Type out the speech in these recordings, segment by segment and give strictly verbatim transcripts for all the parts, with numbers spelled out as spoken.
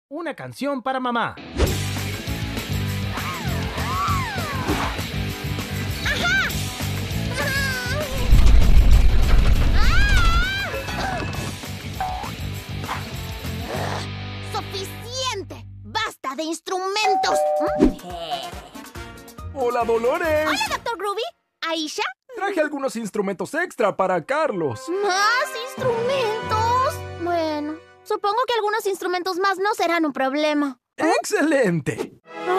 Una canción para mamá. ¡Suficiente! ¡Basta de instrumentos! ¡Hola, Dolores! ¡Hola, doctor Groovy! ¿Aisha? Traje algunos instrumentos extra para Carlos. ¿Más instrumentos? Bueno, supongo que algunos instrumentos más no serán un problema. ¡Excelente!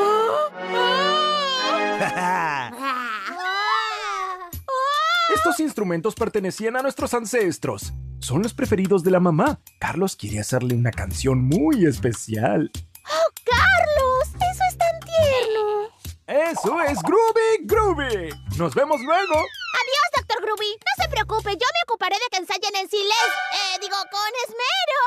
Estos instrumentos pertenecían a nuestros ancestros. Son los preferidos de la mamá. Carlos quiere hacerle una canción muy especial. ¡Oh, Carlos! ¡Eso es tan tierno! ¡Eso es Groovy Groovy! ¡Nos vemos luego! ¡Adiós, doctor Groovy! No se preocupe, yo me ocuparé de que ensayen en silencio. Eh, digo, con esmero.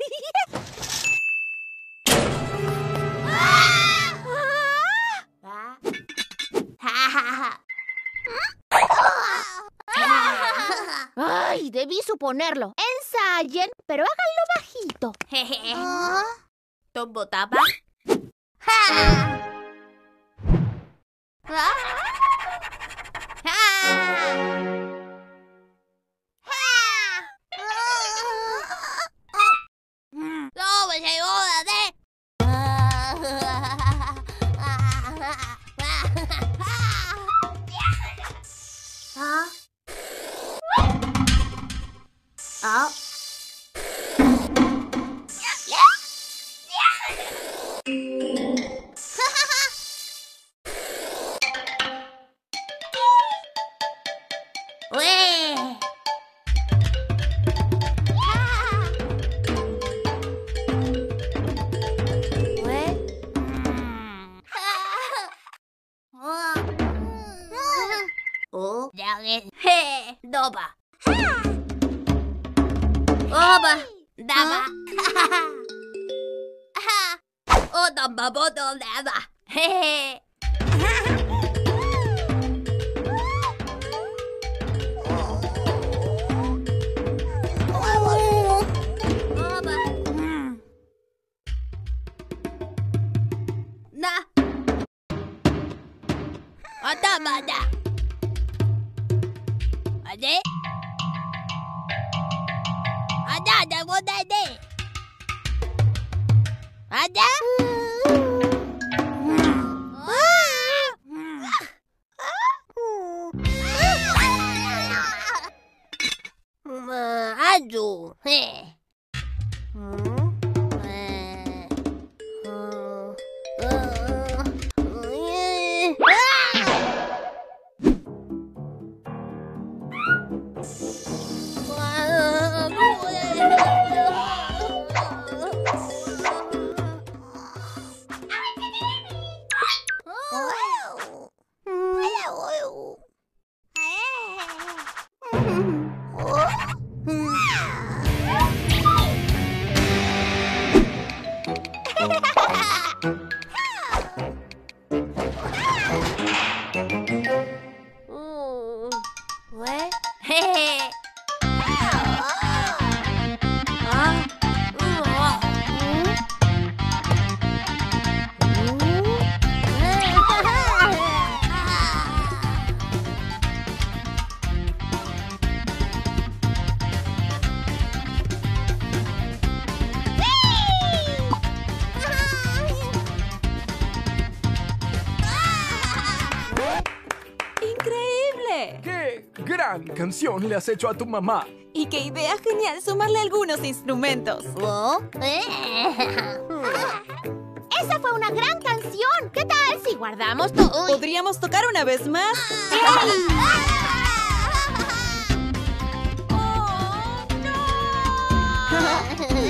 ¡Ay! Debí suponerlo. Ensayen, pero háganlo bajito. ¿Ah? Tombo tapa. No me llegó de. Ah. Oh, ya ves. He, doba. Oba, daba. Oh, damba, bodo, daba. He. Oba. Na. Adama, da. Ade? Ada, ada, ada, ada. Ada? Aduh. Heh. ¡Qué gran canción le has hecho a tu mamá! Y qué idea genial sumarle algunos instrumentos. ¿Oh? ¡Esa fue una gran canción! ¿Qué tal si guardamos todo? ¿Podríamos tocar una vez más? ¡Oh, no!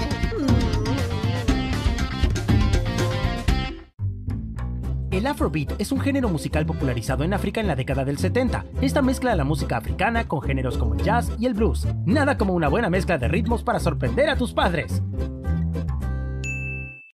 El Afrobeat es un género musical popularizado en África en la década del setenta. Esta mezcla la música africana con géneros como el jazz y el blues. Nada como una buena mezcla de ritmos para sorprender a tus padres.